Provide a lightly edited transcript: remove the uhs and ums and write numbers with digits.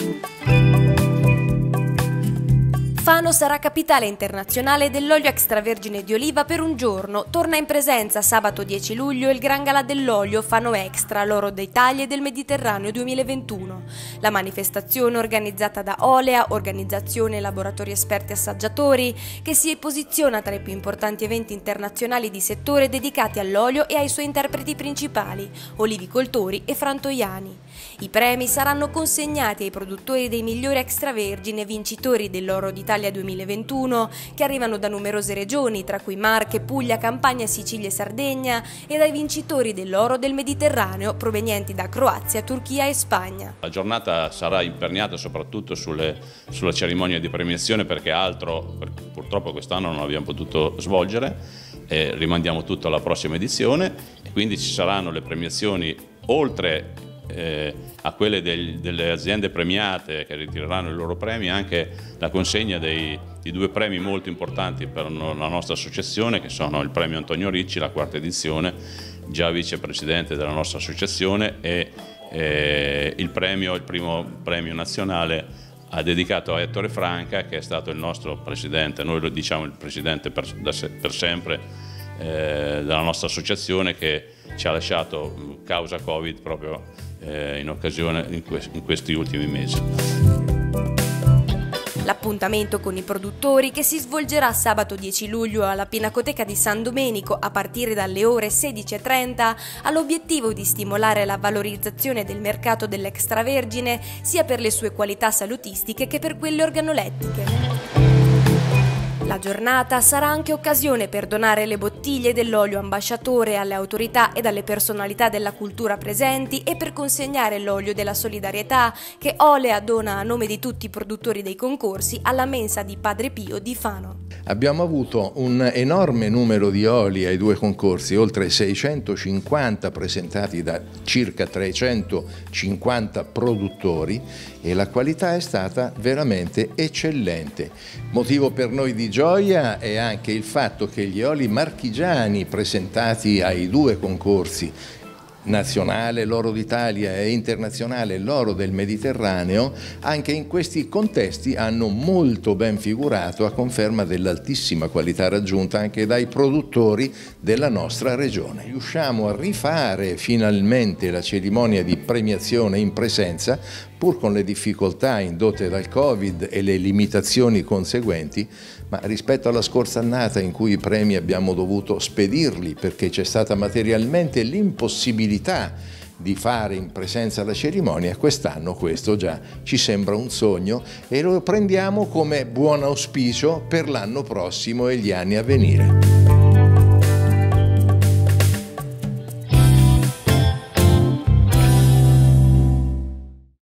Fano sarà capitale internazionale dell'olio extravergine di oliva per un giorno. Torna in presenza sabato 10 luglio il Gran Galà dell'olio Fano Extra, l'oro d'Italia e del Mediterraneo 2021. La manifestazione organizzata da Olea, organizzazione e laboratori esperti assaggiatori, che si posiziona tra i più importanti eventi internazionali di settore dedicati all'olio e ai suoi interpreti principali, olivicoltori e frantoiani. I premi saranno consegnati ai produttori dei migliori extravergine vincitori dell'oro d'Italia 2021, che arrivano da numerose regioni, tra cui Marche, Puglia, Campania, Sicilia e Sardegna, e dai vincitori dell'oro del Mediterraneo provenienti da Croazia, Turchia e Spagna. La giornata sarà imperniata soprattutto sulla cerimonia di premiazione, perché altro purtroppo quest'anno non abbiamo potuto svolgere, rimandiamo tutto alla prossima edizione, e quindi ci saranno le premiazioni oltre a quelle delle aziende premiate che ritireranno i loro premi, anche la consegna di due premi molto importanti per la nostra associazione, che sono il premio Antonio Ricci, la quarta edizione, già vicepresidente della nostra associazione, e il primo premio nazionale dedicato a Ettore Franca, che è stato il nostro presidente, noi lo diciamo il presidente per sempre della nostra associazione, che ci ha lasciato causa Covid proprio in questi ultimi mesi. L'appuntamento con i produttori, che si svolgerà sabato 10 luglio alla Pinacoteca di San Domenico a partire dalle ore 16:30, ha l'obiettivo di stimolare la valorizzazione del mercato dell'extravergine sia per le sue qualità salutistiche che per quelle organolettiche. La giornata sarà anche occasione per donare le bottiglie dell'olio ambasciatore alle autorità ed alle personalità della cultura presenti e per consegnare l'olio della solidarietà che Olea dona a nome di tutti i produttori dei concorsi alla mensa di Padre Pio di Fano. Abbiamo avuto un enorme numero di oli ai due concorsi, oltre 650 presentati da circa 350 produttori, e la qualità è stata veramente eccellente. Motivo per noi di gioia è anche il fatto che gli oli marchigiani presentati ai due concorsi, nazionale, l'oro d'Italia, e internazionale, l'oro del Mediterraneo, anche in questi contesti hanno molto ben figurato, a conferma dell'altissima qualità raggiunta anche dai produttori della nostra regione. Riusciamo a rifare finalmente la cerimonia di premiazione in presenza, pur con le difficoltà indotte dal Covid e le limitazioni conseguenti, ma rispetto alla scorsa annata in cui i premi abbiamo dovuto spedirli perché c'è stata materialmente l'impossibilità di fare in presenza la cerimonia, quest'anno questo già ci sembra un sogno e lo prendiamo come buon auspicio per l'anno prossimo e gli anni a venire.